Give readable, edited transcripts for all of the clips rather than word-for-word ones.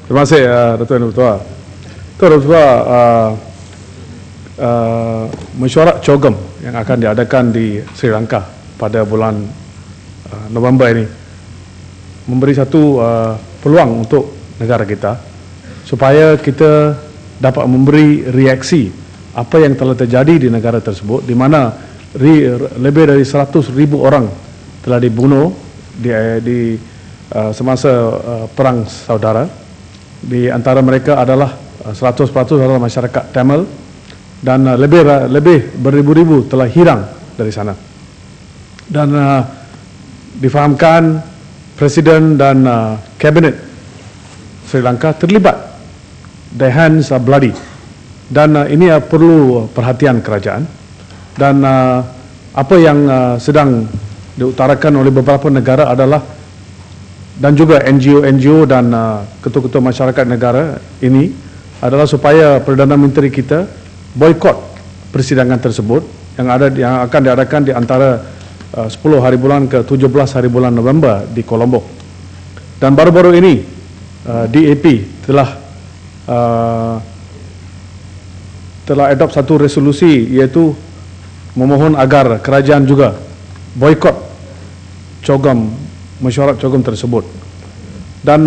Terima kasih Datuk Yang Bertuah. Datuk Yang Bertuah, mesyuarat COGM yang akan diadakan di Sri Lanka pada bulan November ini memberi satu peluang untuk negara kita supaya kita dapat memberi reaksi apa yang telah terjadi di negara tersebut, di mana lebih dari 100,000 orang telah dibunuh di semasa perang saudara. Di antara mereka adalah 100% adalah masyarakat Tamil dan lebih beribu-ribu telah hilang dari sana. Dan difahamkan Presiden dan Kabinet Sri Lanka terlibat. Their hands are bloody. Dan ini perlu perhatian kerajaan. Dan apa yang sedang diutarakan oleh beberapa negara adalah, dan juga NGO dan ketua-ketua masyarakat negara ini adalah supaya Perdana Menteri kita boikot persidangan tersebut yang akan diadakan di antara 10 hari bulan ke 17 hari bulan November di Colombo. Dan baru-baru ini DAP telah adopt satu resolusi, iaitu memohon agar kerajaan juga boikot COGM, mesyuarat COGM tersebut. Dan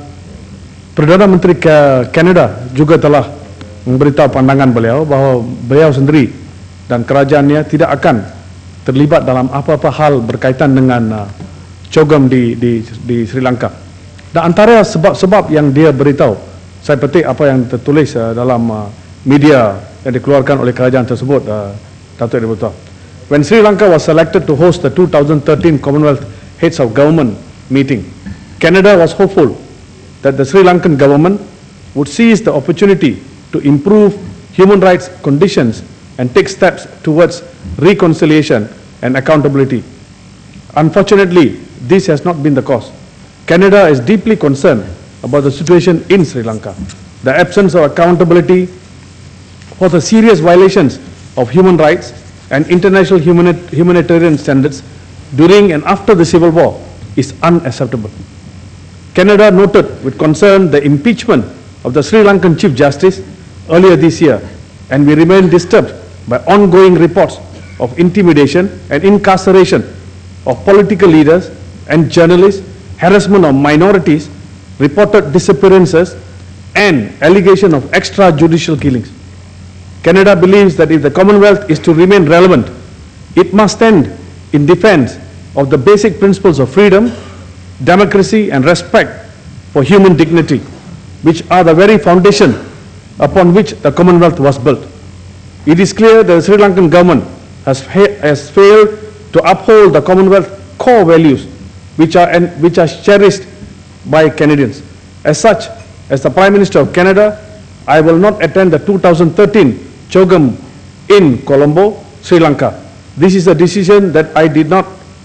Perdana Menteri Kanada juga telah memberitahu pandangan beliau bahawa beliau sendiri dan kerajaannya tidak akan terlibat dalam apa-apa hal berkaitan dengan COGM di Sri Lanka. Dan antara sebab-sebab yang dia beritahu, saya petik apa yang tertulis dalam media yang dikeluarkan oleh kerajaan tersebut, Datuk Yang Bertuah. When Sri Lanka was selected to host the 2013 Commonwealth Heads of Government meeting, Canada was hopeful that the Sri Lankan government would seize the opportunity to improve human rights conditions and take steps towards reconciliation and accountability. Unfortunately, this has not been the case. Canada is deeply concerned about the situation in Sri Lanka. The absence of accountability for the serious violations of human rights and international humanitarian standards during and after the civil war is unacceptable. Canada noted with concern the impeachment of the Sri Lankan Chief Justice earlier this year, and we remain disturbed by ongoing reports of intimidation and incarceration of political leaders and journalists, harassment of minorities, reported disappearances, and allegation of extrajudicial killings. Canada believes that if the Commonwealth is to remain relevant, it must stand in defense of the basic principles of freedom, democracy, and respect for human dignity, which are the very foundation upon which the Commonwealth was built. It is clear that the Sri Lankan government has failed to uphold the Commonwealth core values, which are cherished by Canadians. As such, as the Prime Minister of Canada, I will not attend the 2013 COGM in Colombo, Sri Lanka. This is a decision that I do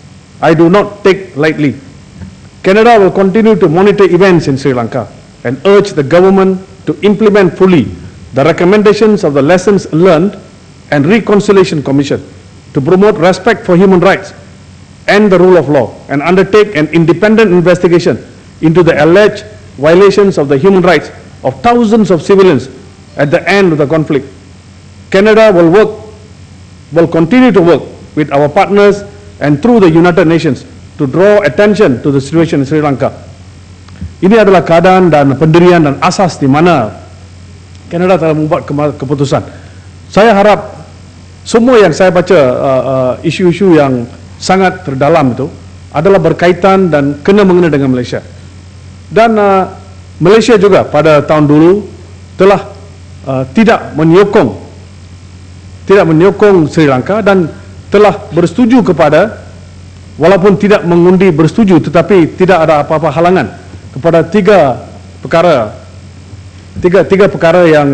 not take lightly. Canada will continue to monitor events in Sri Lanka and urge the government to implement fully the recommendations of the Lessons Learned and Reconciliation Commission to promote respect for human rights and the rule of law, and undertake an independent investigation into the alleged violations of the human rights of thousands of civilians at the end of the conflict. Canada will continue to work with our partners and through the United Nations to draw attention to the situation in Sri Lanka. Ini adalah keadaan dan pendirian dan asas di mana Canada telah membuat keputusan. Saya harap semua yang saya baca isu-isu yang sangat terdalam itu adalah berkaitan dan kena-mengena dengan Malaysia. Dan Malaysia juga pada tahun dulu telah tidak menyokong Sri Lanka dan telah bersetuju kepada, walaupun tidak mengundi bersetuju, tetapi tidak ada apa-apa halangan kepada tiga perkara yang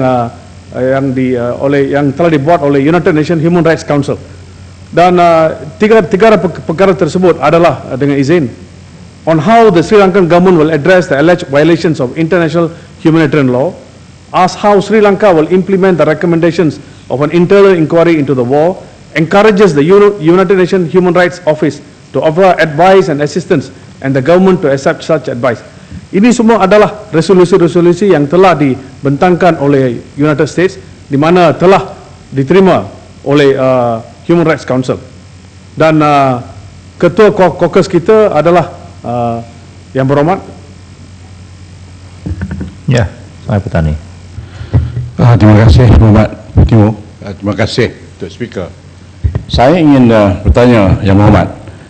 telah dibuat oleh United Nations Human Rights Council. Dan tiga perkara tersebut adalah dengan izin on how the Sri Lankan government will address the alleged violations of international humanitarian law, ask how Sri Lanka will implement the recommendations of an internal inquiry into the war, encourages the United Nations Human Rights Office to offer advice and assistance and the government to accept such advice. Ini semua adalah resolusi-resolusi yang telah dibentangkan oleh United States, di mana telah diterima oleh Human Rights Council. Dan ketua caucus kita adalah Yang Berhormat. Ya, saya Petani. Terima kasih Muhammad Timo. Terima kasih Tuan Speaker. Saya ingin bertanya Yang Berhormat,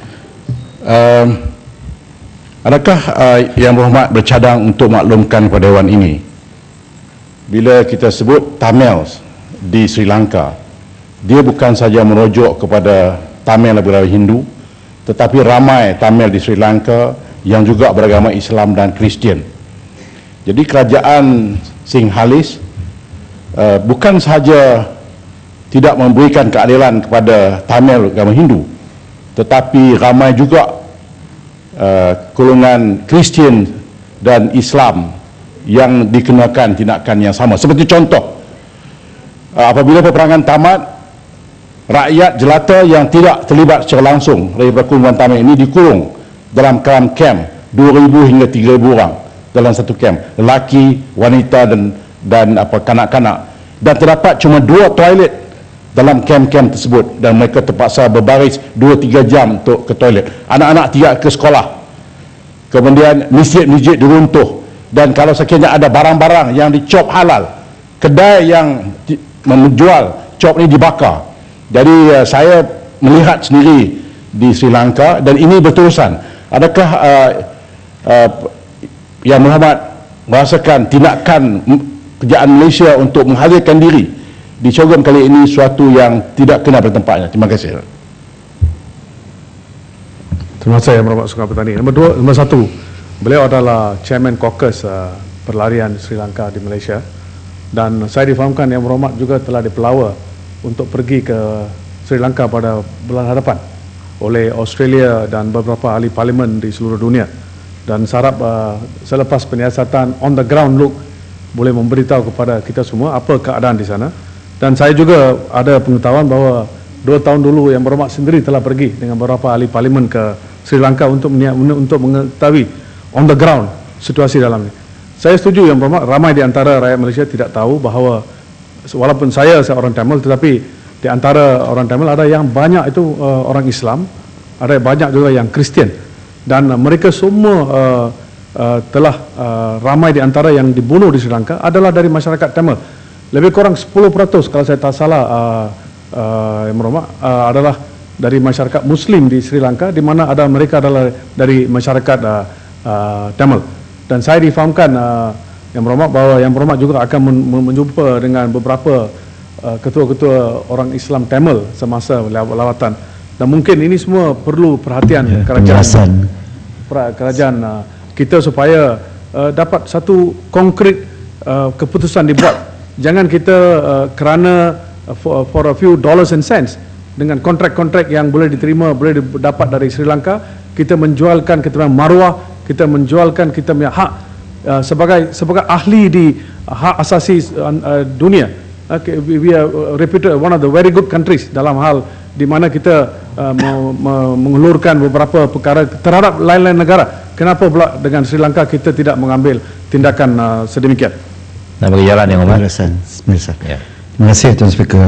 adakah Yang Berhormat bercadang untuk maklumkan kepada Dewan ini, bila kita sebut Tamils di Sri Lanka, dia bukan saja merujuk kepada Tamil beragama Hindu, tetapi ramai Tamil di Sri Lanka yang juga beragama Islam dan Kristian. Jadi kerajaan Singhalis bukan sahaja tidak memberikan keadilan kepada Tamil agama Hindu, tetapi ramai juga golongan Kristian dan Islam yang dikenakan tindakan yang sama. Seperti contoh, apabila peperangan tamat, rakyat jelata yang tidak terlibat secara langsung dari perkumpulan Tamil ini dikurung dalam kamp 2,000 hingga 3,000 orang dalam satu kamp, lelaki, wanita dan kanak-kanak, dan terdapat cuma 2 toilet dalam kamp-kamp tersebut, dan mereka terpaksa berbaris 2-3 jam untuk ke toilet. Anak-anak tidak ke sekolah. Kemudian masjid-masjid diruntuh, dan kalau sekiranya ada barang-barang yang dicop halal, kedai yang menjual cop ini dibakar. Jadi saya melihat sendiri di Sri Lanka, dan ini berterusan. Adakah Yang Berhormat merasakan tindakan kerajaan Malaysia untuk menghadirkan diri di COGM kali ini suatu yang tidak kena bertempatnya? Terima kasih. Terima kasih Yang Berhormat Sungkai Petani. Nombor 1, beliau adalah Chairman Caucus Perlarian Sri Lanka di Malaysia, dan saya difahamkan Yang Berhormat juga telah dipelawa untuk pergi ke Sri Lanka pada bulan hadapan oleh Australia dan beberapa ahli parlimen di seluruh dunia. Dan saya harap selepas penyiasatan on the ground look boleh memberitahu kepada kita semua apa keadaan di sana. Dan saya juga ada pengetahuan bahawa 2 tahun dulu Yang Berhormat sendiri telah pergi dengan beberapa ahli parlimen ke Sri Lanka untuk mengetahui on the ground situasi dalam ini. Saya setuju Yang Berhormat, ramai di antara rakyat Malaysia tidak tahu bahawa walaupun saya orang Tamil, tetapi di antara orang Tamil ada yang banyak itu orang Islam, ada banyak juga yang Kristian, dan mereka semua telah ramai di antara yang dibunuh di Sri Lanka adalah dari masyarakat Tamil. Lebih kurang 10% kalau saya tak salah Yang Berhormat adalah dari masyarakat Muslim di Sri Lanka, di mana ada mereka adalah dari masyarakat Tamil. Dan saya difahamkan Yang Berhormat bahawa Yang Berhormat juga akan menjumpa dengan beberapa ketua-ketua orang Islam Tamil semasa lawatan, dan mungkin ini semua perlu perhatian kerajaan kita supaya dapat satu konkret keputusan dibuat. Jangan kita kerana for a few dollars and cents dengan kontrak-kontrak yang boleh diterima, boleh dapat dari Sri Lanka, kita menjualkan kita punya maruah, kita menjualkan kita punya hak sebagai ahli di hak asasi dunia. We are reputed one of the very good countries dalam hal di mana kita mengelurkan beberapa perkara terhadap lain-lain negara. Kenapa pula dengan Sri Lanka kita tidak mengambil tindakan sedemikian? Nak bagi jalan Yang Berhormat. Ya. Terima kasih Tuan Speaker.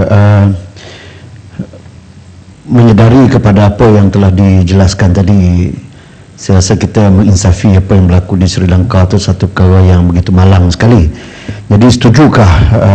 Menyedari kepada apa yang telah dijelaskan tadi, saya rasa kita menginsafi apa yang berlaku di Sri Lanka itu satu perkara yang begitu malang sekali. Jadi setujukah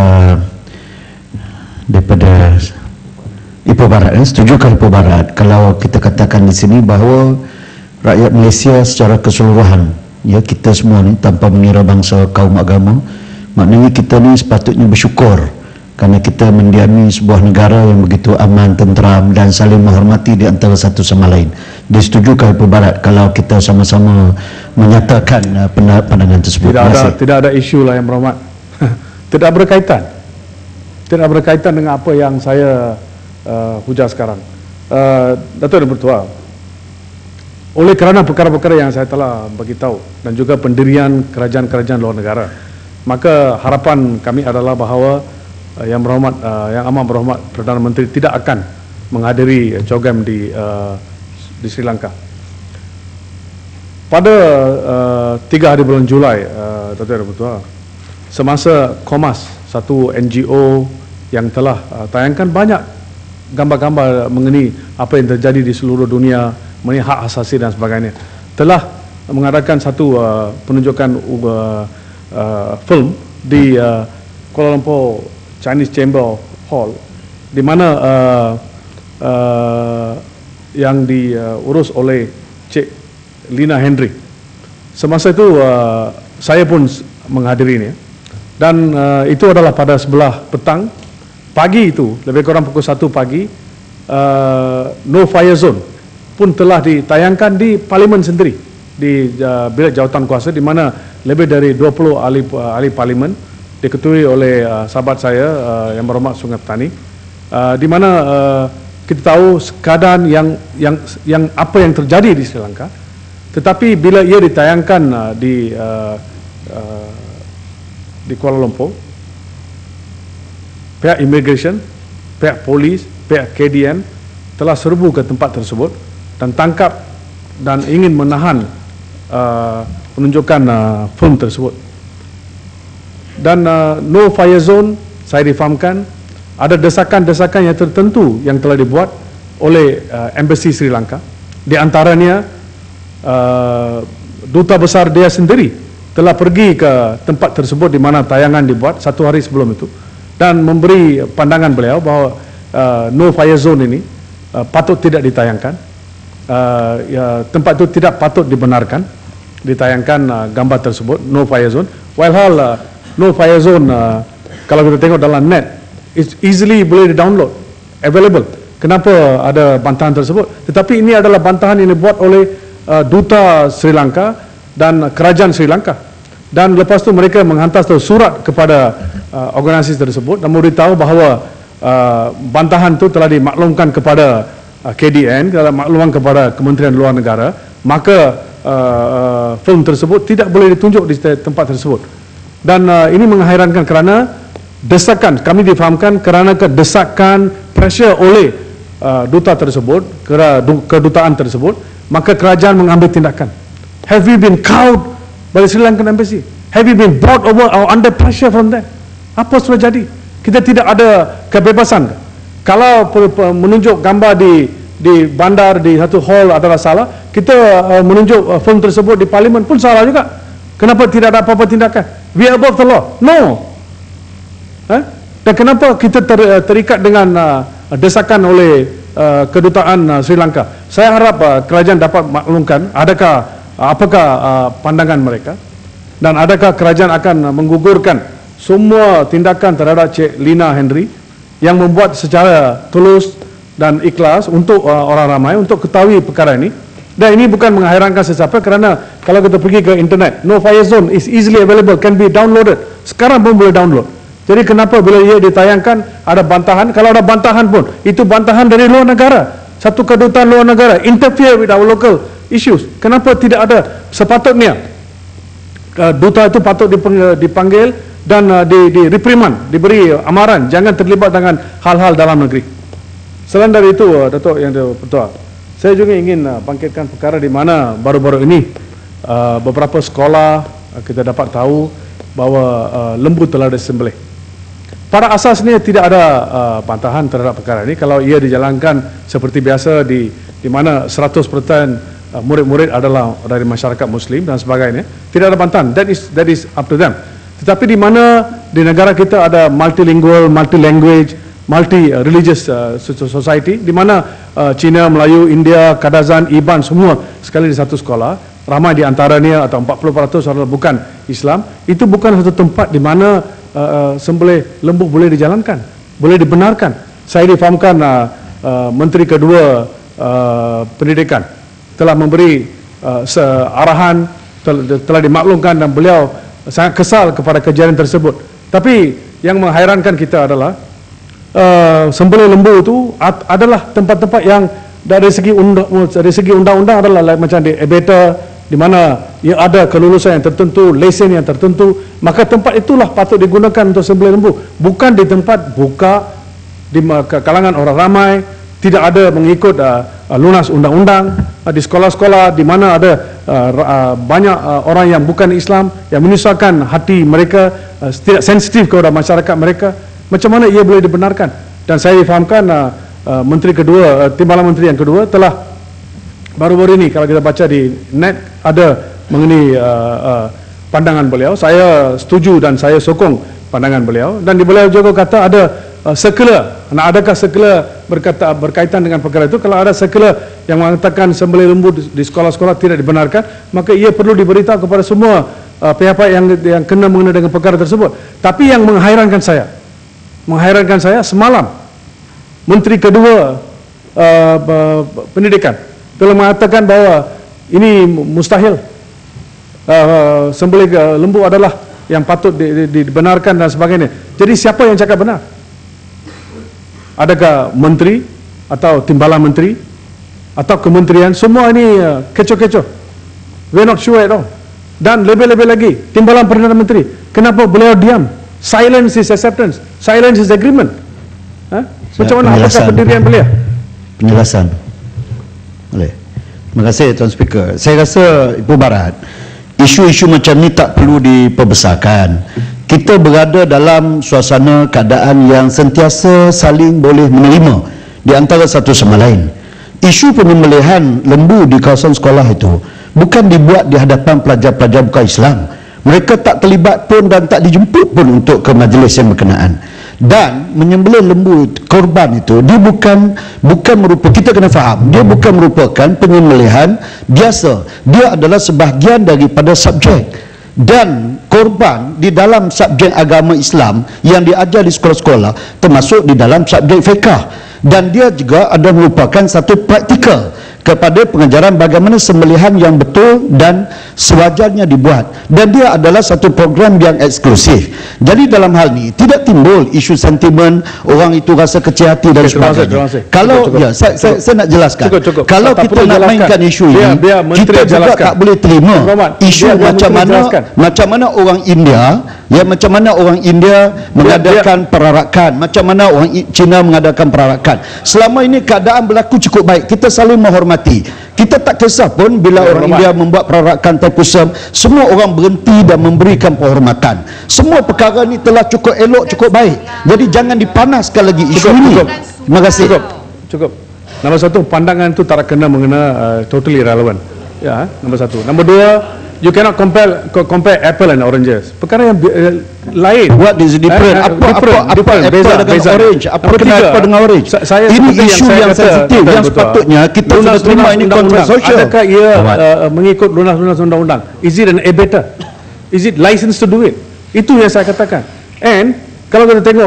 daripada Ipoh Barat, setujukah Ipoh Barat kalau kita katakan di sini bahawa rakyat Malaysia secara keseluruhan, ya, kita semua ni tanpa mengira bangsa, kaum, agama, maknanya kita ni sepatutnya bersyukur kerana kita mendiami sebuah negara yang begitu aman, tenteram dan saling menghormati di antara satu sama lain. Disetujukah Ipoh Barat kalau kita sama-sama menyatakan pandangan tersebut? Tidak ada isu lah Yang Berhormat. Tidak berkaitan dengan apa yang saya hujah sekarang. Datuk dan Bertua, oleh kerana perkara-perkara yang saya telah beritahu dan juga pendirian kerajaan-kerajaan luar negara, maka harapan kami adalah bahawa Yang Berhormat, Yang Amat Berhormat Perdana Menteri tidak akan menghadiri COGM di Sri Lanka. pada 3 hari bulan Julai, Datuk Yang Bertuah, semasa Komas, satu NGO yang telah tayangkan banyak gambar-gambar mengenai apa yang terjadi di seluruh dunia mengenai hak asasi dan sebagainya, telah mengadakan satu penunjukan film di Kuala Lumpur Chinese Chamber Hall, di mana yang diurus oleh Cik Lina Henry. Semasa itu saya pun menghadirinya, dan itu adalah pada sebelah petang. Pagi itu, lebih kurang pukul 1 pagi, No Fire Zone pun telah ditayangkan di Parlimen sendiri, di Bilik Jawatan Kuasa, di mana lebih dari 20 ahli parlimen diketuai oleh sahabat saya yang berhormat Sungai Petani, di mana kita tahu keadaan yang apa yang terjadi di Sri Lanka. Tetapi bila ia ditayangkan di Kuala Lumpur, pihak immigration, pihak polis, pihak KDN telah serbu ke tempat tersebut dan tangkap dan ingin menahan penunjukan film tersebut. Dan No Fire Zone, saya difahamkan ada desakan-desakan yang tertentu yang telah dibuat oleh Embassy Sri Lanka. Di antaranya duta besar dia sendiri telah pergi ke tempat tersebut di mana tayangan dibuat 1 hari sebelum itu, dan memberi pandangan beliau bahawa No Fire Zone ini patut tidak ditayangkan, tempat itu tidak patut dibenarkan ditayangkan gambar tersebut, No Fire Zone. Walhal No Fire Zone, kalau kita tengok dalam net, easily boleh di-download, available. Kenapa ada bantahan tersebut? Tetapi ini adalah bantahan yang dibuat oleh duta Sri Lanka dan kerajaan Sri Lanka. Dan lepas tu mereka menghantar surat kepada organisasi tersebut dan memberitahu bahawa bantahan itu telah dimaklumkan kepada KDN, telah maklumkan kepada Kementerian Luar Negara, maka film tersebut tidak boleh ditunjuk di tempat tersebut. Dan ini menghairankan kerana desakan, kami difahamkan kerana kedesakan pressure oleh duta tersebut, kedutaan tersebut, maka kerajaan mengambil tindakan. Have we been cowed by the Sri Lankan Embassy? Have you been brought over or under pressure from them? Apa sudah jadi? Kita tidak ada kebebasan. Kalau menunjuk gambar di bandar, di satu hall adalah salah, kita menunjuk film tersebut di parlimen pun salah juga. Kenapa tidak ada apa-apa tindakan? We are above the law. No. Dan kenapa kita terikat dengan desakan oleh kedutaan Sri Lanka? Saya harap kerajaan dapat maklumkan apakah pandangan mereka, dan adakah kerajaan akan menggugurkan semua tindakan terhadap Cik Lina Henry yang membuat secara tulus dan ikhlas untuk orang ramai untuk ketahui perkara ini. Dan ini bukan menghairankan sesiapa, kerana kalau kita pergi ke internet, No Fire Zone is easily available, can be downloaded. Sekarang pun boleh download. Jadi kenapa bila ia ditayangkan ada bantahan? Kalau ada bantahan pun, itu bantahan dari luar negara. Satu kedutaan luar negara interfere with our local issues. Kenapa tidak ada? Sepatutnya duta itu patut dipanggil dan reprimand, diberi amaran, jangan terlibat dengan hal-hal dalam negeri. Selain dari itu, Datuk Yang Bertuah, saya juga ingin bangkitkan perkara di mana baru-baru ini beberapa sekolah kita dapat tahu bahawa lembu telah disembelih. Pada asasnya tidak ada bantahan terhadap perkara ini kalau ia dijalankan seperti biasa, di mana 100% murid-murid adalah dari masyarakat Muslim dan sebagainya. Tidak ada bantahan. That is up to them. Tetapi di mana di negara kita ada multilingual, multi-language, multi-religious society, di mana Cina, Melayu, India, Kadazan, Iban semua sekali di satu sekolah, ramai di antaranya atau 40% adalah bukan Islam. Itu bukan satu tempat di mana sembelih lembu boleh dijalankan, boleh dibenarkan. Saya difahamkan Menteri Kedua Pendidikan telah memberi arahan, telah dimaklumkan, dan beliau sangat kesal kepada kejadian tersebut. Tapi yang menghairankan kita adalah sembelih lembu itu adalah tempat-tempat yang dari segi undang-undang adalah macam di Ebeta, di mana ia ada kelulusan yang tertentu, lesen yang tertentu, maka tempat itulah patut digunakan untuk sembelih lembu, bukan di tempat buka di kalangan orang ramai, tidak ada mengikut lunas undang-undang, di sekolah-sekolah di mana ada banyak orang yang bukan Islam yang menyusahkan hati mereka, tidak sensitif kepada masyarakat mereka, macam mana ia boleh dibenarkan? Dan saya difahamkan menteri kedua, timbalan menteri yang kedua telah baru-baru ini, kalau kita baca di net, ada mengenai pandangan beliau. Saya setuju dan saya sokong pandangan beliau, dan beliau juga kata ada sekular. Adakah sekular berkaitan dengan perkara itu? Kalau ada sekular yang mengatakan sembelih lembu di sekolah-sekolah tidak dibenarkan, maka ia perlu diberitahu kepada semua pihak-pihak yang kena mengenai dengan perkara tersebut. Tapi yang menghairankan saya semalam menteri kedua pendidikan telah mengatakan bahawa ini mustahil, sembelih lembu adalah yang patut dibenarkan dan sebagainya. Jadi siapa yang cakap benar? Adakah menteri atau timbalan menteri atau kementerian? Semua ini kecoh-kecoh. We're not sure at all. Dan lebih-lebih lagi, timbalan Perdana Menteri, kenapa beliau diam? Silence is acceptance, silence is agreement. Macam mana? Apakah pendirian beliau? Penjelasan. Boleh. Terima kasih Tuan Speaker. Saya rasa Ibu Barat, isu-isu macam ni tak perlu diperbesarkan. Kita berada dalam suasana keadaan yang sentiasa saling boleh menerima di antara satu sama lain. Isu penyembelihan lembu di kawasan sekolah itu bukan dibuat di hadapan pelajar-pelajar bukan Islam. Mereka tak terlibat pun dan tak dijemput pun untuk ke majlis yang berkenaan. Dan menyembelih lembu korban itu, dia bukan merupakan, kita kena faham, dia bukan merupakan penyembelihan biasa. Dia adalah sebahagian daripada subjek. Dan korban di dalam subjek agama Islam yang diajar di sekolah-sekolah termasuk di dalam subjek fiqh, dan dia juga ada merupakan satu praktikal kepada pengajaran bagaimana sembelihan yang betul dan sewajarnya dibuat, dan dia adalah satu program yang eksklusif. Jadi dalam hal ini tidak timbul isu sentimen orang itu rasa kecil hati dan sebagainya. Kalau ya, saya nak jelaskan, kalau kita nak mainkan isu ini, kita juga tak boleh terima isu macam mana orang India, ya, macam mana orang India mengadakan perarakan, macam mana orang Cina mengadakan perarakan. Selama ini keadaan berlaku cukup baik, kita saling menghormati. Kita tak kisah pun bila orang India membuat perarakan Taipusam, semua orang berhenti dan memberikan penghormatan. Semua perkara ni telah cukup elok, cukup baik. Jadi jangan dipanaskan lagi isu ini. Terima kasih. Cukup. Nombor satu, pandangan itu tak kena totally irrelevant. Ya, nombor satu. Nombor dua, you cannot compare apple and oranges. Perkara yang lain. What is different? Apa beza dengan orange? Apa kena apa dengan orange? Ini isu yang sensitif yang sepatutnya kita sudah terima ini konteks sosial. Adakah ia mengikut lunas-lunas undang-undang? Is it an abater? Is it license to do it? Itu yang saya katakan. And kalau kita tengok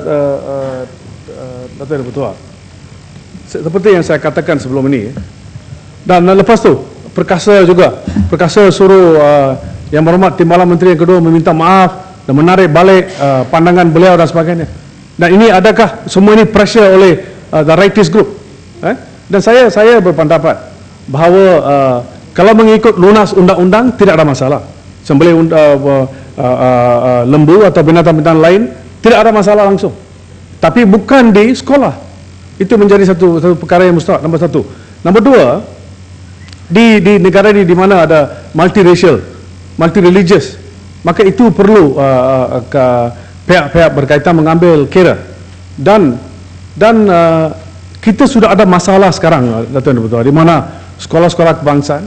Dato' Ketua, seperti yang saya katakan sebelum ini, dan lepas tu Perkasa juga, Perkasa suruh Yang Berhormat Timbalan Menteri yang kedua meminta maaf dan menarik balik pandangan beliau dan sebagainya. Dan ini adakah semua ini pressure oleh the rightist group? Dan saya berpendapat bahawa kalau mengikut lunas undang-undang tidak ada masalah. Sembelih lembu atau binatang-binatang lain tidak ada masalah langsung. Tapi bukan di sekolah. Itu menjadi satu perkara yang mustahak. Nombor satu. Nombor dua, di negara ini di mana ada multiracial, multireligious, maka itu perlu pihak-pihak berkaitan mengambil kira. Dan kita sudah ada masalah sekarang, Dato' Ketua, di mana sekolah-sekolah kebangsaan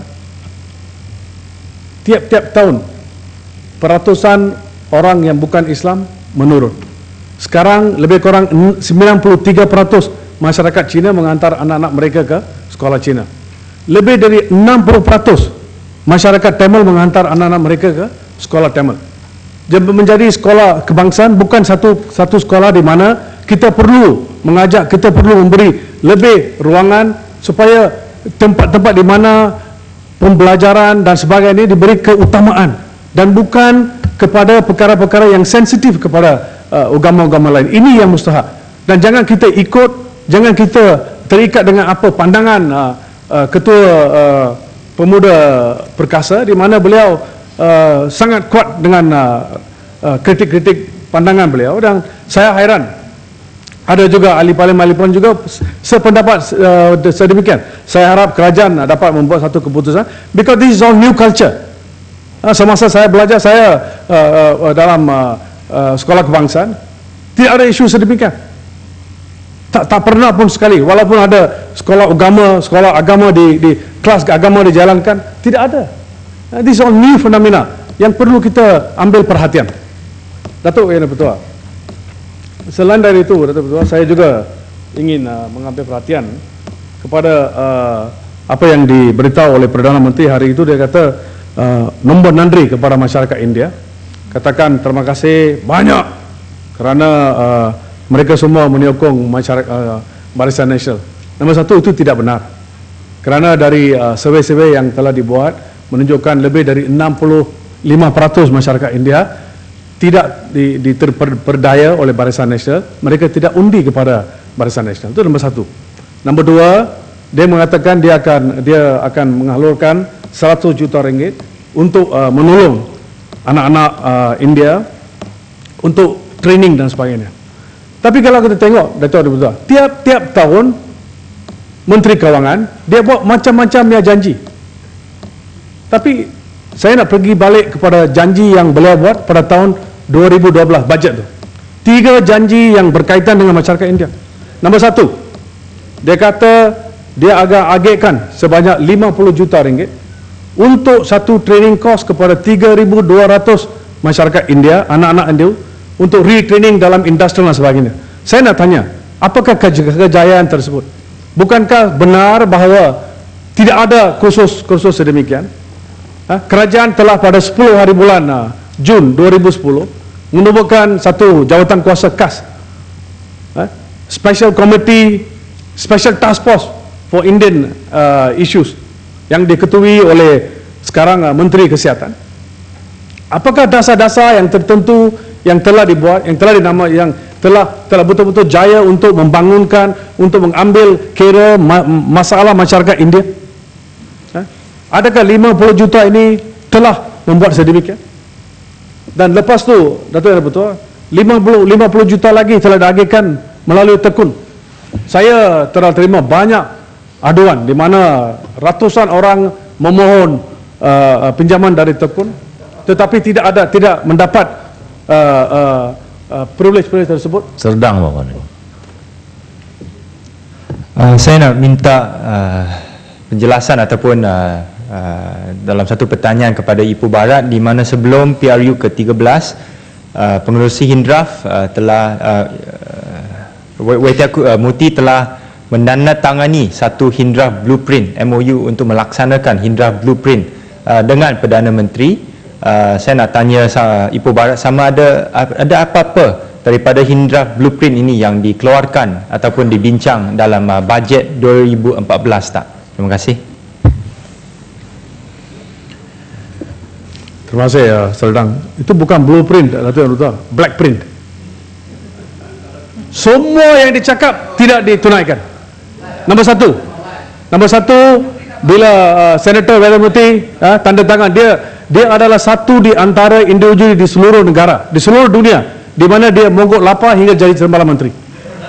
tiap-tiap tahun peratusan orang yang bukan Islam menurun. Sekarang lebih kurang 93% masyarakat Cina menghantar anak-anak mereka ke sekolah Cina. Lebih dari 60% masyarakat Tamil menghantar anak-anak mereka ke sekolah Tamil. Jadi menjadi sekolah kebangsaan bukan satu sekolah di mana kita perlu mengajak, kita perlu memberi lebih ruangan supaya tempat-tempat di mana pembelajaran dan sebagainya diberi keutamaan dan bukan kepada perkara-perkara yang sensitif kepada agama-agama lain. Ini yang mustahak. Dan jangan kita jangan kita terikat dengan apa pandangan Ketua Pemuda Perkasa, di mana beliau sangat kuat dengan kritik-kritik pandangan beliau. Dan saya hairan Ada juga ahli parlimen juga sependapat sedemikian. Saya harap kerajaan dapat membuat satu keputusan, because this is all new culture. Semasa saya belajar, saya dalam sekolah kebangsaan, tidak ada isu sedemikian. Tak pernah pun sekali, walaupun ada sekolah agama di kelas agama dijalankan, tidak ada. This is all new phenomena yang perlu kita ambil perhatian. Datuk Yang Pertua, selain dari itu, Datuk Pertua, saya juga ingin mengambil perhatian kepada apa yang diberitahu oleh Perdana Menteri hari itu. Dia kata nombor nandri kepada masyarakat India, katakan terima kasih banyak kerana mereka semua menyokong masyarakat Barisan Nasional. Nombor satu, itu tidak benar, kerana dari survey-survey yang telah dibuat menunjukkan lebih dari 65% masyarakat India tidak diperdaya oleh Barisan Nasional. Mereka tidak undi kepada Barisan Nasional. Itu nombor satu. Nombor dua, dia mengatakan dia akan mengalurkan 100 juta ringgit untuk menolong anak-anak India untuk training dan sebagainya. Tapi kalau kita tengok, Datuk, tiap tahun Menteri Kewangan dia buat macam-macam janji. Tapi saya nak pergi balik kepada janji yang beliau buat pada tahun 2012 bajet tu. 3 janji yang berkaitan dengan masyarakat India. Nombor satu, dia kata dia agakkan sebanyak 50 juta ringgit untuk satu training course kepada 3,200 masyarakat India, anak-anak India, untuk retraining dalam industri dan sebagainya. Saya nak tanya, apakah kejayaan tersebut? Bukankah benar bahawa tidak ada kursus sedemikian? Kerajaan telah pada 10 hari bulan Jun 2010 menubuhkan satu jawatan kuasa khas, Special Committee, Special Task Force for Indian Issues, yang diketuai oleh sekarang Menteri Kesihatan. Apakah dasar-dasar yang tertentu yang telah dibuat, yang telah betul-betul jaya untuk membangunkan, untuk mengambil kira masalah masyarakat India? Adakah 50 juta ini telah membuat sedemikian? Dan lepas tu, Datuk Yang Pertua, 50 juta lagi telah diagihkan melalui tekun. Saya telah terima banyak aduan di mana ratusan orang memohon pinjaman dari tekun, tetapi tidak mendapat privilege tersebut. Serdang, Bapak. Saya nak minta penjelasan ataupun dalam satu pertanyaan kepada Ipoh Barat, di mana sebelum PRU ke-13 Pengerusi Hindraf telah Muti telah menandatangani satu Hindraf Blueprint MOU untuk melaksanakan Hindraf Blueprint dengan Perdana Menteri. Saya nak tanya Ipoh Barat sama ada apa-apa daripada Hindraf Blueprint ini yang dikeluarkan ataupun dibincang dalam bajet 2014 tak? Terima kasih. Terima kasih, Serdang. Itu bukan blueprint, black print. Semua yang dicakap tidak ditunaikan. Nombor satu, bila Senator Velamutri tanda tangan, dia adalah satu di antara individu di seluruh negara, di seluruh dunia, di mana dia mogok lapar hingga jadi Perdana Menteri.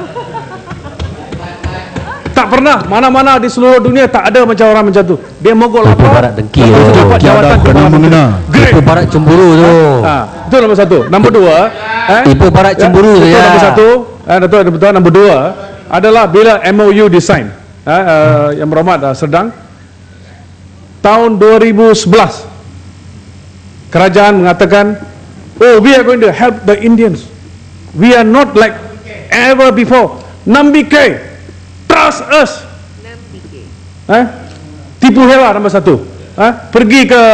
Tak pernah, mana-mana di seluruh dunia tak ada macam orang macam tu. Dia mogok lapar. Ipoh Barat dengki tu. Dapat jawatan Perdana Menteri. Ipoh Barat cemburu tu. Itu nombor satu. Nombor dua, Ipoh Barat cemburu tu ya. Nombor satu, betul. Nombor dua adalah bila MOU design, yang berhormat Serdang, tahun 2011 kerajaan mengatakan, we are going to help the Indians. We are not like ever before. Nambike, trust us. Tipu hewa nombor satu. Pergi ke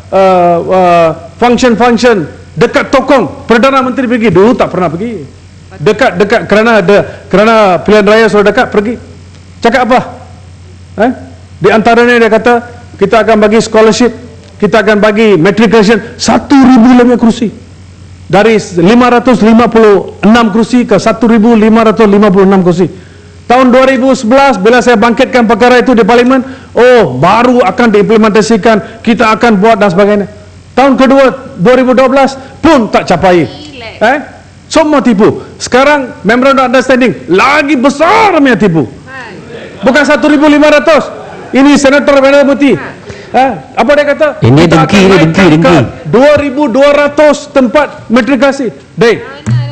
function dekat Tokong, Perdana Menteri pergi, dulu tak pernah pergi. Dekat kerana pilihan raya sudah dekat, pergi. Cakap apa? Di antaranya dia kata, kita akan bagi scholarship, kita akan bagi matriculation 1,000 kursi. Dari 556 kursi ke 1,556 kursi. Tahun 2011 bila saya bangkitkan perkara itu di parlimen, baru akan diimplementasikan, kita akan buat dan sebagainya. Tahun kedua 2012 pun tak capai. Semua tipu. Sekarang memorandum understanding lagi besar punya tipu. Bukan 1,500. Ini Senator Mendel Muti. Apa dia kata? Ini Kita dengki, akan ini naikkan dengki. ke 2,200 tempat matrikulasi. Dek,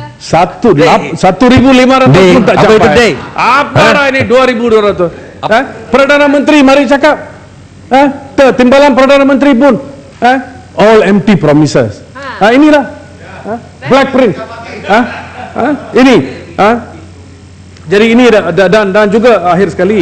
1,500 pun tak Apa itu, capai. Dek? Apa ini 2,200? Perdana Menteri mari cakap. Timbalan Perdana Menteri pun all empty promises. Inilah black print. Ini. Jadi ini dan juga akhir sekali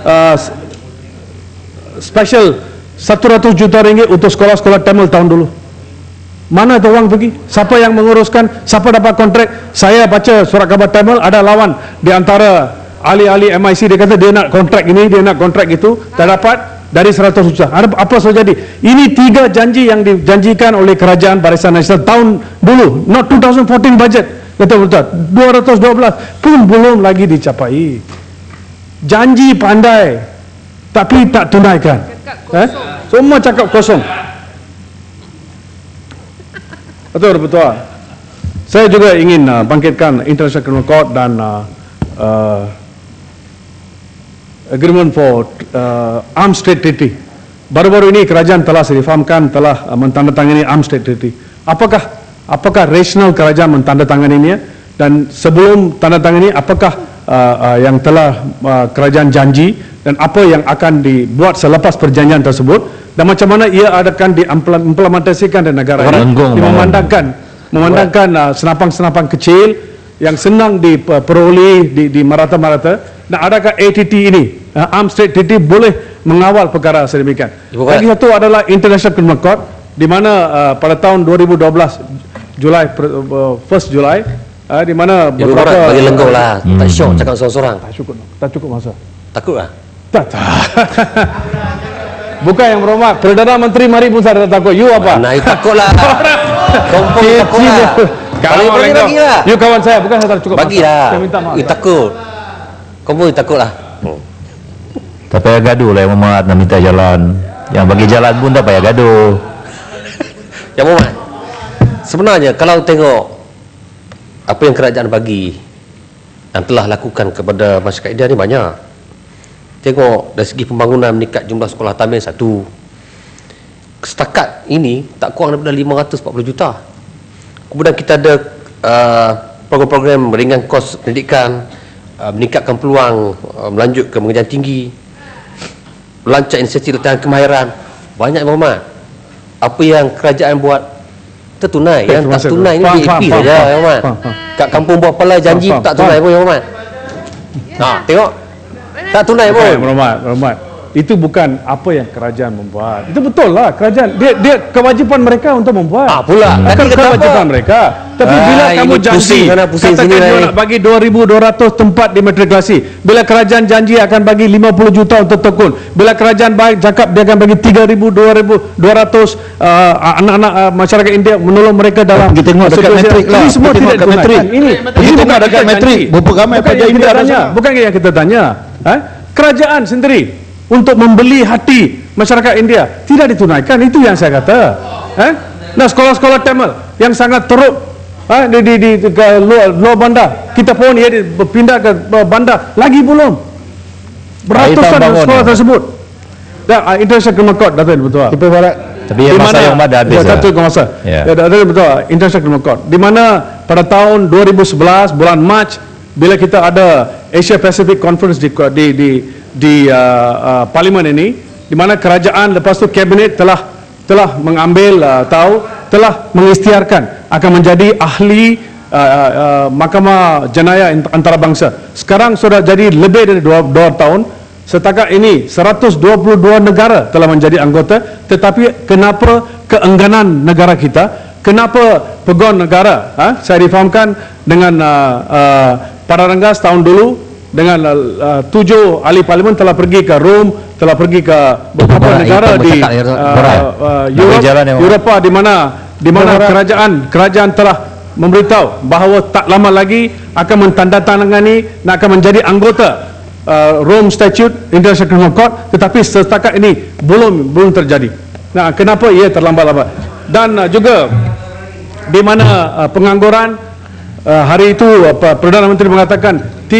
special 100 juta ringgit untuk sekolah-sekolah Tamil tahun dulu. Mana itu uang pergi? Siapa yang menguruskan? Siapa dapat kontrak? Saya baca surat khabar Tamil, ada lawan di antara ahli-ahli MIC, dia kata dia nak kontrak ini, dia nak kontrak itu, tak dapat dari 100 juta. Apa saja jadi? Ini 3 janji yang dijanjikan oleh kerajaan Barisan Nasional tahun dulu, not 2014 budget. Betul-betul 212 pun belum lagi dicapai. Janji pandai tapi tak tunaikan. Semua cakap kosong. Betul. Saya juga ingin bangkitkan International Criminal Court dan Agreement for Arms Trade Treaty. Baru-baru ini kerajaan telah difahamkan, telah mentandatangani Arms Trade Treaty. Apakah rasional kerajaan mentandatanganinya, dan sebelum tanda tangan ini apakah yang telah kerajaan janji dan apa yang akan dibuat selepas perjanjian tersebut, dan macam mana ia akan diimplementasikan di negara ini, memandangkan senapang-senapang kecil yang senang diperoleh di merata-merata, dan adakah ATT ini, Arms Trade Treaty, boleh mengawal perkara sedemikian. Lagi satu adalah International Criminal Court, di mana pada tahun 2012 Julai 1 Julai di mana beberapa bagi lenggau lah, tak syok cakap seorang-seorang. Tak cukup masa. Takut lah. Tak. Bukan yang berhormat, Perdana Menteri mari pun saya tak takut. You apa? Nah, takut lah. Kompon takut lah. Kalau bagi lah. You kawan saya, bukan saya tak cukup. Bagilah. Saya minta maaf. You takut. Kompon takut lah. Tak payah gaduh lah yang Muhammad nak minta jalan. Yang bagi jalan pun tak payah gaduh. Yang Muhammad, sebenarnya kalau tengok apa yang kerajaan bagi dan telah lakukan kepada masyarakat India ni banyak. Tengok dari segi pembangunan meningkat jumlah sekolah tamil 1. Setakat ini tak kurang daripada 540 juta. Kemudian kita ada program-program meringan kos pendidikan, meningkatkan peluang melanjut ke pengajian tinggi, melancak inisiatif latihan kemahiran. Banyak Muhammad. Apa yang kerajaan buat tertunai, yang tak tunai ni DAP saja Muhammad. Kat kampung buat palai janji tak tunai pun Muhammad. Tengok tak tunai pun. Muhammad. Itu bukan apa yang kerajaan membuat. Itu betul lah, kerajaan dia kewajipan mereka untuk membuat. Pula. Bukan kewajipan mereka. Tapi bila kamu janji, katakan dia nak bagi 2,200 tempat di matrikulasi. Bila kerajaan janji akan bagi 50 juta untuk tekun. Bila kerajaan cakap dia akan bagi 3,200 anak-anak masyarakat India, menolong mereka dalam. Kita tengok dekat metrik lah. Ini semua tidak ditunaikan. Ini bukan dekat metrik. Berapa ramai pelajar India tanya. Bukan yang kita tanya. Kerajaan sendiri untuk membeli hati masyarakat India tidak ditunaikan. Itu yang saya kata. Nah, sekolah-sekolah Tamil yang sangat teruk di luar bandar, kita pun ia berpindah ke bandar lagi belum. Beratusan sekolah tersebut. International Criminal Court, Datuk betul. Tipe barat. Tapi yang masa yang ada habis. Satu masa. Datuk betul. International Criminal Court. Di mana pada tahun 2011 bulan Mac, bila kita ada Asia Pacific Conference di parlimen ini, di mana kerajaan lepas tu kabinet telah mengambil telah mengisytiharkan akan menjadi ahli Mahkamah Jenayah Antarabangsa. Sekarang sudah jadi lebih dari 2 tahun. Setakat ini 122 negara telah menjadi anggota. Tetapi kenapa keengganan negara kita, kenapa peguam negara, saya difahamkan dengan Para Ranggas tahun dulu dengan 7 ahli parlimen telah pergi ke Rom, telah pergi ke beberapa negara di Eropah, di mana kerajaan telah memberitahu bahawa tak lama lagi akan mentandatangani, akan menjadi anggota Rome Statute, International Criminal Court, tetapi setakat ini belum terjadi. Nah, kenapa ia terlambat-lambat? Dan juga di mana pengangguran hari itu Perdana Menteri mengatakan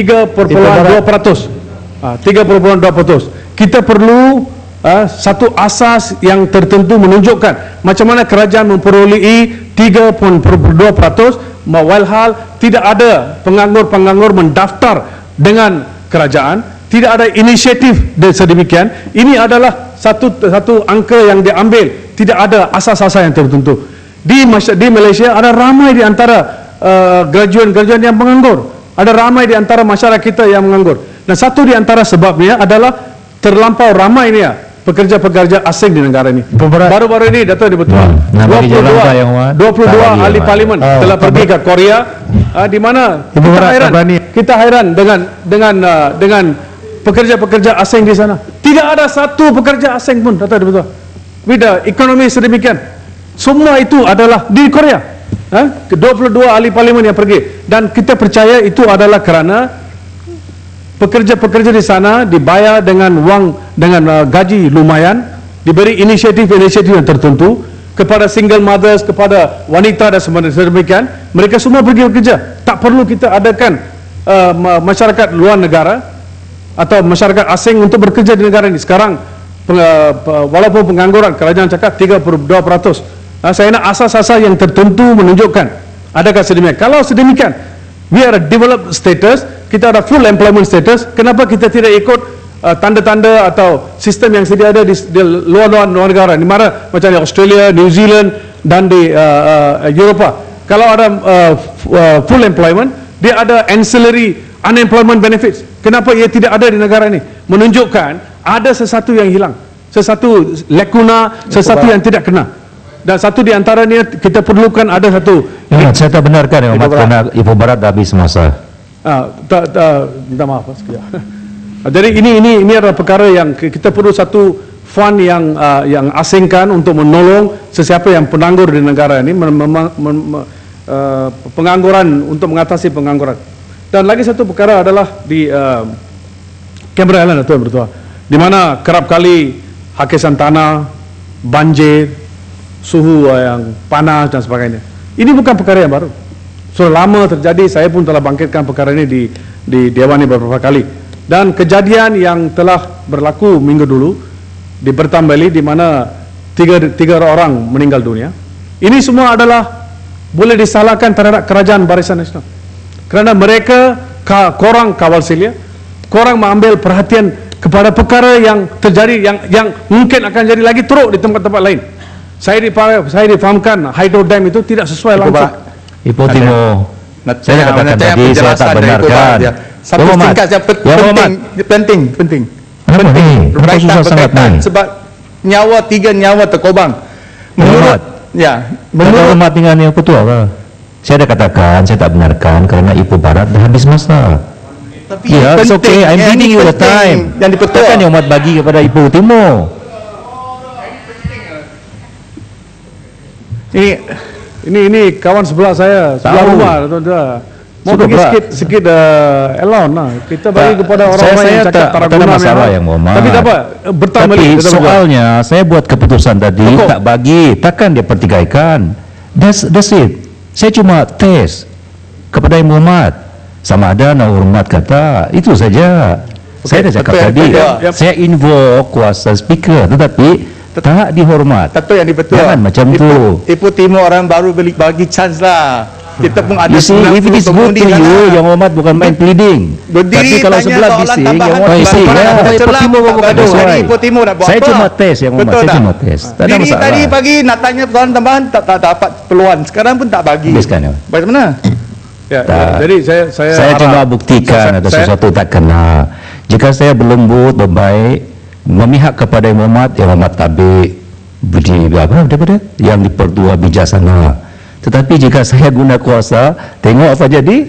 3.2%. 3.2%. Kita perlu satu asas yang tertentu menunjukkan macam mana kerajaan memperolehi 3.2%, walhal tidak ada penganggur-penganggur mendaftar dengan kerajaan, tidak ada inisiatif sedemikian. Ini adalah satu angka yang diambil, tidak ada asas-asas yang tertentu. Di Malaysia ada ramai di antara graduan-graduan yang menganggur, ada ramai di antara masyarakat kita yang menganggur. Dan satu di antara sebabnya adalah terlampau ramainya pekerja-pekerja asing di negara ini. Baru-baru ini Dato' Dipertua, 22 ahli parlimen telah pergi ke Korea, di mana kita hairan dengan pekerja-pekerja asing di sana. Tidak ada satu pekerja asing pun, Dato' Dipertua. Beda ekonomi sedemikian. Semua itu adalah di Korea. 22 ahli parlimen yang pergi, dan kita percaya itu adalah kerana pekerja-pekerja di sana dibayar dengan wang, dengan gaji lumayan, diberi inisiatif-inisiatif yang tertentu kepada single mothers, kepada wanita dan sedemikian. Mereka semua pergi bekerja. Tak perlu kita adakan masyarakat luar negara atau masyarakat asing untuk bekerja di negara ini. Sekarang walaupun pengangguran, kerajaan cakap 3.2%. Saya nak asas-asas yang tertentu menunjukkan adakah sedemikian. Kalau sedemikian, we are a developed status, kita ada full employment status, kenapa kita tidak ikut tanda-tanda atau sistem yang sedia ada di luar negara, di mana macam di Australia, New Zealand dan di Eropah. Kalau ada full employment, dia ada ancillary unemployment benefits. Kenapa ia tidak ada di negara ini? Menunjukkan ada sesuatu yang hilang, sesuatu lekuna, sesuatu yang tidak kena. Dan satu di antaranya kita perlukan ada satu. Saya tak benarkan yang kerana Ipoh Barat dah habis masa. Minta maaf sekejap. Jadi ini adalah perkara yang kita perlu satu fund yang asingkan untuk menolong sesiapa yang penganggur di negara ini, pengangguran, untuk mengatasi pengangguran. Dan lagi satu perkara adalah di Canberra Island, Dato' Bertua, di mana kerap kali hakisan tanah, banjir, suhu yang panas dan sebagainya. Ini bukan perkara yang baru. Sudah lama terjadi. Saya pun telah bangkitkan perkara ini di Dewan ini beberapa kali. Dan kejadian yang telah berlaku minggu dulu di Bertambali, di mana tiga orang meninggal dunia. Ini semua adalah boleh disalahkan terhadap kerajaan Barisan Nasional. Kerana mereka, korang kawal silia, korang mengambil perhatian kepada perkara yang terjadi, yang mungkin akan jadi lagi teruk di tempat-tempat lain. Saya difahamkan hydro dam itu tidak sesuai langsung. Ipoh Timur, saya katakan tadi, saya tak benarkan. Satu singkat yang penting. Kenapa susah sangat ni? Sebab tiga nyawa terkorban. Menurut Hormat dengan yang petua ke? Saya dah katakan, saya tak benarkan kerana Ipoh Barat dah habis masa. Tapi it's okay, I'm giving you the time. Yang dipetua Takkan yang umat bagi kepada Ipoh Timur. Ini kawan sebelah saya, sebelah rumah, tuan-tuan. Mau bagi sikit allowance lah. Kita bagi kepada orang-orang yang cakap tak ada masalah yang Muhammad. Tapi tak apa, tapi soalnya saya buat keputusan tadi tak bagi, takkan dia pertikaikan. That's it. Saya cuma test kepada Yang Muhammad sama ada nak hormat kata, itu saja. Saya dah cakap tadi, saya invoke kuasa speaker, tetapi tak dihormat. Dato' yang dibetul. Jangan macam tu. Ipoh Timur orang baru bagi chance lah. Kita pun ada. You see, if it is good to you, Yang Muhammad bukan main pleading. Berdiri, tapi kalau sebelah bising, Yang Muhammad bising. Ipoh Timur bukan ada. Ipoh Timur nak buat saya apa? Saya cuma test, Yang Muhammad. Saya cuma test. Tak ada masalah. Tadi pagi nak tanya soalan tambahan, tak dapat peluang. Sekarang pun tak bagi. Habiskan. Bagaimana? Jadi saya cuma buktikan ada sesuatu tak kena. Jika saya berlembut, berbaik, memihak kepada Yang Muhammad tabik budi daripada yang dipertua bijaksana. Tetapi jika saya guna kuasa, tengok apa jadi.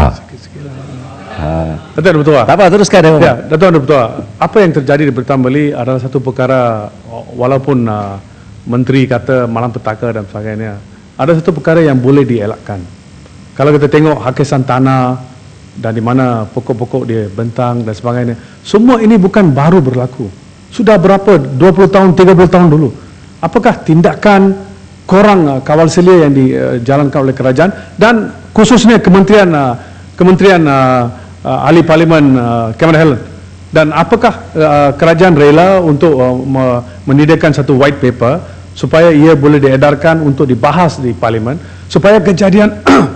Dato' Bertua. Tak apa, teruskan. Dato' Bertua. Apa yang terjadi di Bertambali adalah satu perkara, walaupun menteri kata malam petaka dan sebagainya, ada satu perkara yang boleh dielakkan. Kalau kita tengok hakisan tanah dan di mana pokok-pokok dia bentang dan sebagainya, semua ini bukan baru berlaku. Sudah berapa? 20 tahun, 30 tahun dulu. Apakah tindakan kurang kawal selia yang dijalankan oleh kerajaan dan khususnya Kementerian Ahli Parlimen Cameron Highland. Dan apakah kerajaan rela untuk menyediakan satu white paper supaya ia boleh diedarkan untuk dibahas di Parlimen supaya kejadian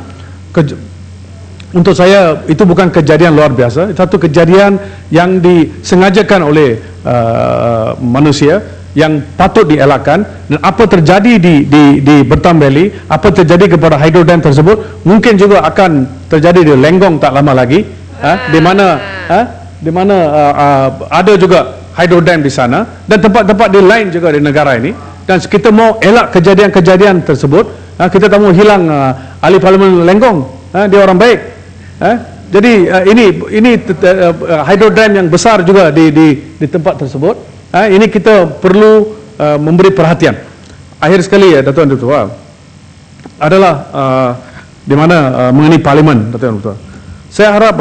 untuk saya itu bukan kejadian luar biasa, satu kejadian yang disengajakan oleh manusia yang patut dielakkan. Dan apa terjadi di Bertam Valley, apa terjadi kepada hydro dam tersebut mungkin juga akan terjadi di Lenggong tak lama lagi, di mana ada juga hydro dam di sana dan tempat-tempat di lain juga di negara ini. Dan kita mau elak kejadian-kejadian tersebut, kita tak mau hilang ahli parlimen Lenggong, dia orang baik. Jadi ini hydro dam yang besar juga di tempat tersebut. Ini kita perlu memberi perhatian. Akhir sekali ya Dato' Andu Tua adalah di mana mengenai parlimen, Dato' Andu Tua. Saya harap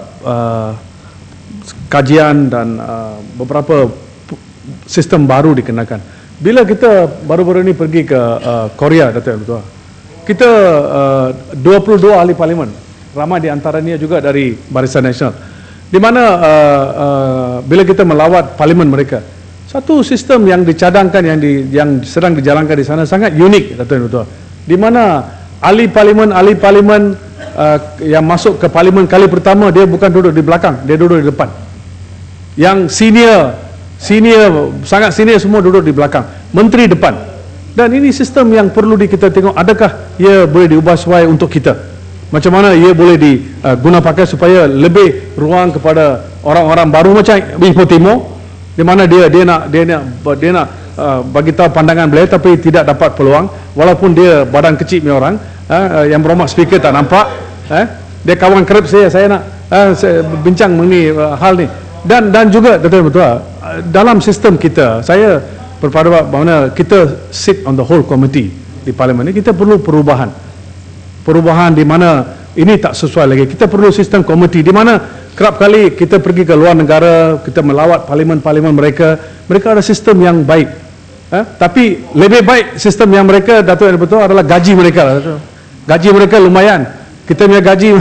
kajian dan beberapa sistem baru dikenakan. Bila kita baru-baru ini pergi ke Korea, Dato' Andu Tua, kita 22 ahli parlimen, ramai di antaranya juga dari Barisan Nasional, di mana bila kita melawat parlimen mereka, satu sistem yang dicadangkan yang sedang dijalankan di sana sangat unik, Dato' Andu Tua, di mana ahli parlimen yang masuk ke parlimen kali pertama dia bukan duduk di belakang, dia duduk di depan. Yang sangat senior semua duduk di belakang, menteri depan. Dan ini sistem yang perlu kita tengok, adakah ia boleh diubah supaya untuk kita, macam mana ia boleh diguna pakai supaya lebih ruang kepada orang-orang baru macam Ipoh Timur, di mana dia nak bagi tahu pandangan beliau tapi tidak dapat peluang, walaupun dia badan kecil punya orang, yang berhormat speaker tak nampak, dia kawan kerap saya nak saya bincang mengenai hal ni. Dan juga betul-betul dalam sistem kita, saya berpada bahawa kita sit on the whole committee di parlimen ini, kita perlu perubahan di mana ini tak sesuai lagi. Kita perlu sistem komiti di mana kerap kali kita pergi ke luar negara, kita melawat parlimen mereka ada sistem yang baik, tapi lebih baik sistem yang mereka, Dato' betul, adalah gaji mereka. Gaji mereka lumayan, kita punya gaji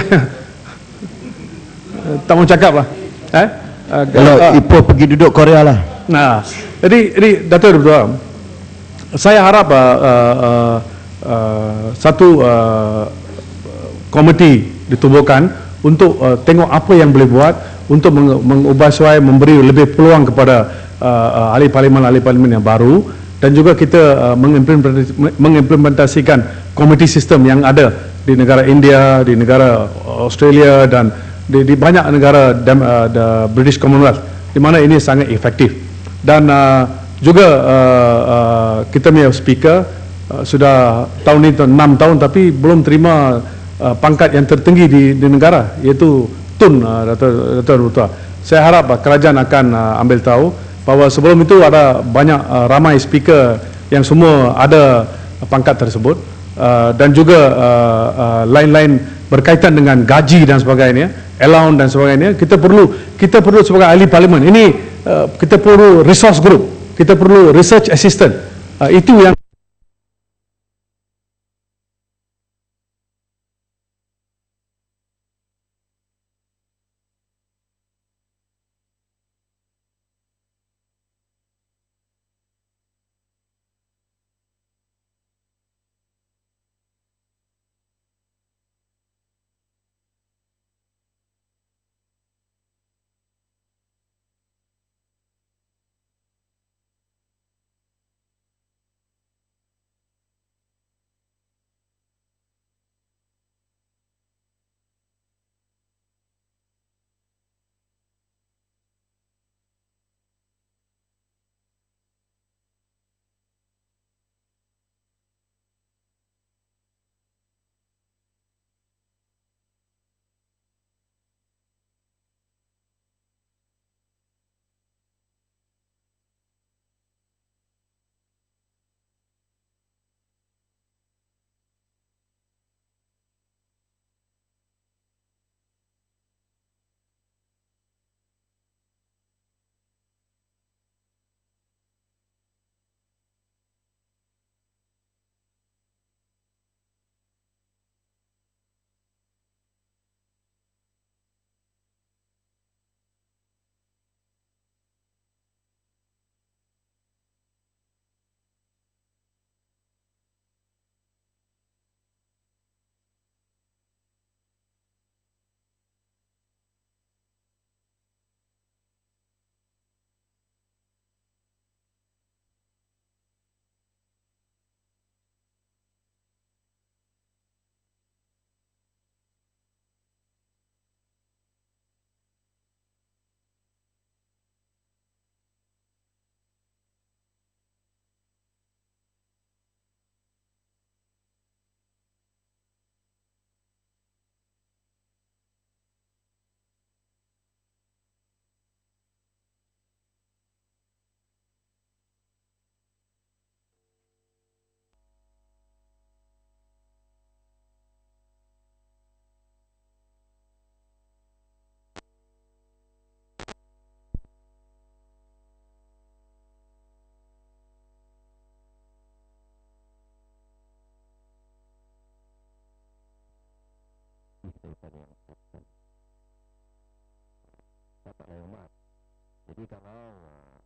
tak mau cakap lah. Kalau Ipoh pergi duduk Korea lah. Nah, jadi Dato' betul, saya harap satu komiti ditubuhkan untuk tengok apa yang boleh buat untuk mengubah suai, memberi lebih peluang kepada ahli parlimen yang baru, dan juga kita mengimplementasikan komiti sistem yang ada di negara India, di negara Australia dan di banyak negara British Commonwealth, di mana ini sangat efektif. Dan juga kita punya speaker sudah tahun ini 6 tahun tapi belum terima pangkat yang tertinggi di negara, iaitu Tun, Dato' Tua. Saya harap kerajaan akan ambil tahu bahawa sebelum itu ada banyak ramai speaker yang semua ada pangkat tersebut, dan juga lain-lain berkaitan dengan gaji dan sebagainya, allowance dan sebagainya. Kita perlu sebagai ahli parlimen ini, kita perlu resource group, kita perlu research assistant, itu yang dapatlah yang hormat. Jadi kalau